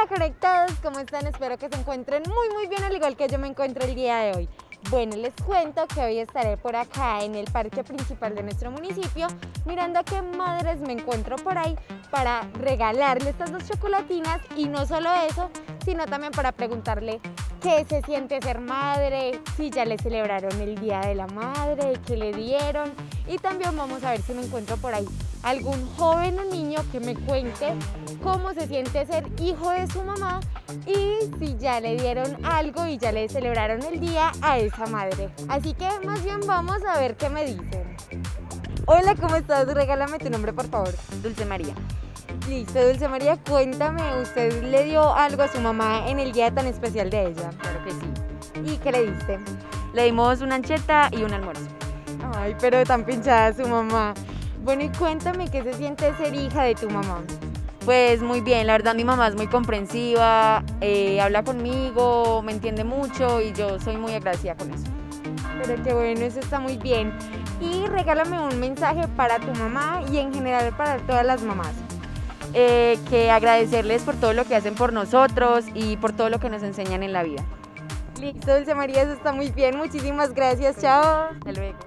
Hola conectados, ¿cómo están? Espero que se encuentren muy bien, al igual que yo me encuentro el día de hoy. Bueno, les cuento que hoy estaré por acá en el parque principal de nuestro municipio mirando a qué madres me encuentro por ahí para regalarle estas 2 chocolatinas, y no solo eso, sino también para preguntarle qué se siente ser madre, si ya le celebraron el Día de la Madre, qué le dieron, y también vamos a ver si me encuentro por ahí algún joven o niño que me cuente cómo se siente ser hijo de su mamá y si ya le dieron algo y ya le celebraron el día a esa madre. Así que más bien vamos a ver qué me dicen. Hola, ¿cómo estás? Regálame tu nombre, por favor. Dulce María. Listo, Dulce María, cuéntame, ¿usted le dio algo a su mamá en el día tan especial de ella? Claro que sí. ¿Y qué le diste? Le dimos una ancheta y un almuerzo. Ay, pero tan pinchada su mamá. Bueno, y cuéntame, ¿qué se siente ser hija de tu mamá? Pues muy bien, la verdad mi mamá es muy comprensiva, habla conmigo, me entiende mucho y yo soy muy agradecida con eso. Pero qué bueno, eso está muy bien. Y regálame un mensaje para tu mamá y en general para todas las mamás. Que agradecerles por todo lo que hacen por nosotros y por todo lo que nos enseñan en la vida. Listo, Dulce María, eso está muy bien. Muchísimas gracias, chao. Hasta luego.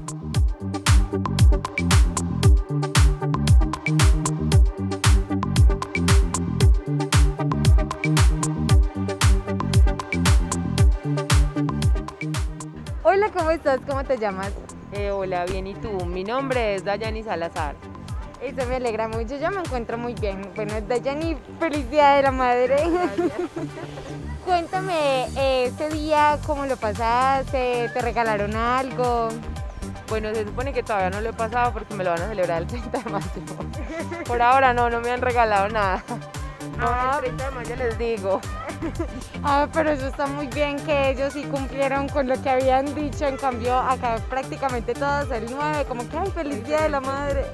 Hola, ¿cómo estás? ¿Cómo te llamas? Hola, bien, ¿y tú? Mi nombre es Dayani Salazar. Eso me alegra mucho, yo me encuentro muy bien. Bueno, Dayani, feliz Día de la Madre. Cuéntame, ese día, ¿cómo lo pasaste? ¿Te regalaron algo? Bueno, se supone que todavía no lo he pasado porque me lo van a celebrar el 30 de mayo. Por ahora no me han regalado nada. No, el 30 de mayo les digo. Ah, pero eso está muy bien, que ellos sí cumplieron con lo que habían dicho. En cambio, acá prácticamente todos el 9, como que, ay, feliz Día de la Madre.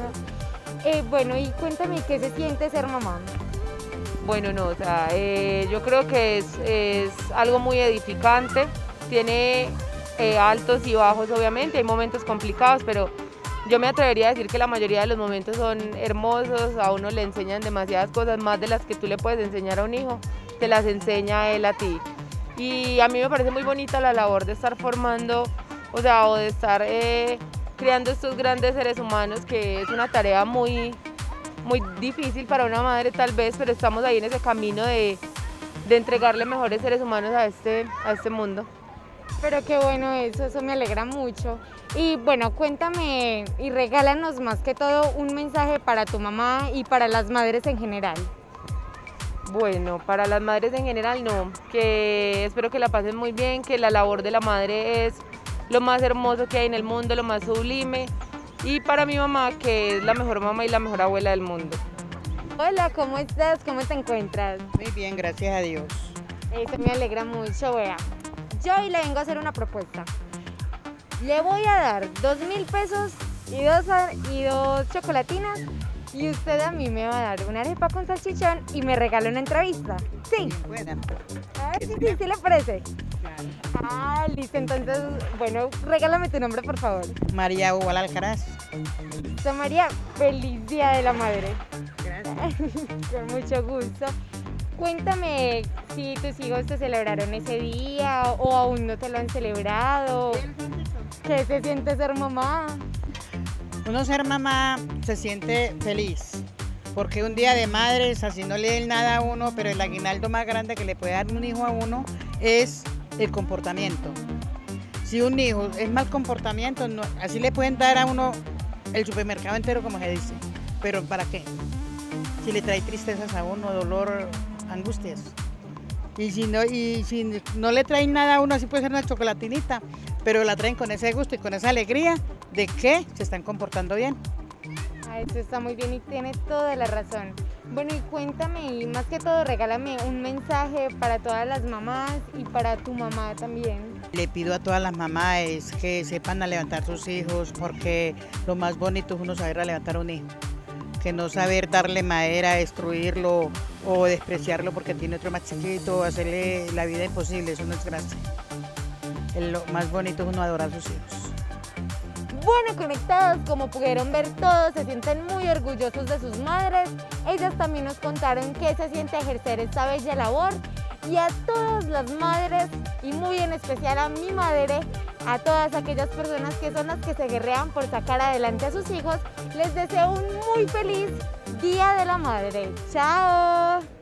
Bueno, y cuéntame, ¿qué se siente ser mamá? Bueno, no, o sea, yo creo que es algo muy edificante. Tiene altos y bajos, obviamente, hay momentos complicados, pero yo me atrevería a decir que la mayoría de los momentos son hermosos. A uno le enseñan demasiadas cosas, más de las que tú le puedes enseñar a un hijo, te las enseña él a ti. Y a mí me parece muy bonita la labor de estar formando, o sea, o de estar creando estos grandes seres humanos, que es una tarea muy difícil para una madre tal vez, pero estamos ahí en ese camino de entregarle mejores seres humanos a este mundo. Pero qué bueno eso me alegra mucho. Y bueno, cuéntame y regálanos más que todo un mensaje para tu mamá y para las madres en general. Bueno, para las madres en general no, que espero que la pasen muy bien, que la labor de la madre es lo más hermoso que hay en el mundo, lo más sublime, y para mi mamá, que es la mejor mamá y la mejor abuela del mundo. Hola, ¿cómo estás? ¿Cómo te encuentras? Muy bien, gracias a Dios. Eso me alegra mucho, vea. Yo hoy le vengo a hacer una propuesta. Le voy a dar 2.000 pesos y dos chocolatinas, y usted a mí me va a dar una arepa con salchichón y me regala una entrevista. ¿Sí? Buena. Sí, ¿sí le parece? Claro. Ah, listo, entonces, bueno, regálame tu nombre, por favor. María Hugo Alcaraz. Soy María, feliz Día de la Madre. Gracias. Con mucho gusto. Cuéntame si tus hijos te celebraron ese día o aún no te lo han celebrado. ¿Qué se siente ser mamá? Uno ser mamá se siente feliz, porque un día de madres, así no le den nada a uno, pero el aguinaldo más grande que le puede dar un hijo a uno es el comportamiento. Si un hijo es mal comportamiento, no, así le pueden dar a uno el supermercado entero, como se dice, pero ¿para qué? Si le trae tristezas a uno, dolor, angustias. Y si no le traen nada a uno, así puede ser una chocolatinita, pero la traen con ese gusto y con esa alegría de que se están comportando bien. Ah, eso está muy bien y tiene toda la razón. Bueno, y cuéntame, y más que todo, regálame un mensaje para todas las mamás y para tu mamá también. Le pido a todas las mamás que sepan a levantar sus hijos, porque lo más bonito es uno saber a levantar un hijo, que no saber darle madera, destruirlo o despreciarlo porque tiene otro más chiquito, hacerle la vida imposible, eso no es gracia. Lo más bonito es uno adorar a sus hijos. Bueno, conectados, como pudieron ver todos, se sienten muy orgullosos de sus madres. Ellas también nos contaron qué se siente ejercer esta bella labor. Y a todas las madres, y muy en especial a mi madre, a todas aquellas personas que son las que se guerrean por sacar adelante a sus hijos, les deseo un muy feliz Día de la Madre. ¡Chao!